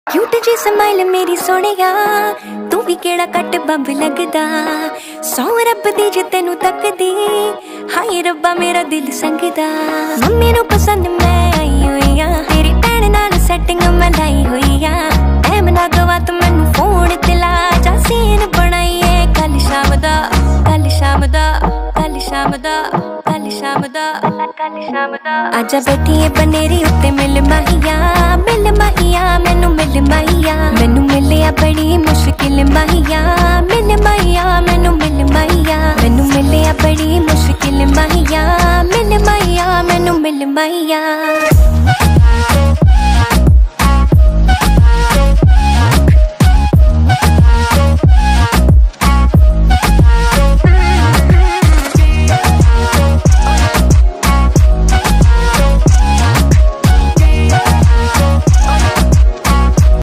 Cute जी smile मेरी सोहणिया, तू भी केड़ा कट बंब लगदा। सौ रब दी जे तेनू तकदी, हाय रब्बा मेरा दिल संगदा। मम्मी नू पसंद मैं आई हुई आ, तेरी भैन नाल सैटिंग मैं लाई हुई आ। टाइम ना गवा तू मैनू फोन ते ला, जा सीन बनाईए कल शाम दा, कल शाम दा, कल शाम दा, कल शाम दा, कल शाम दा। आजा बैठिए बनेरी उत्ते मिल माहिया, मैनू मिल